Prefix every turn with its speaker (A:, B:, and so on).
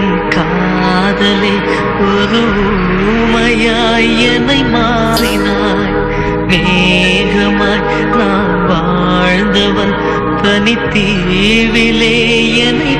A: என் காதலே ஒரு ஊமையாய் என்னை மாறினாய். மேகமாய் நான் வாழ்ந்தவன் தனித்தீவிலே என்னை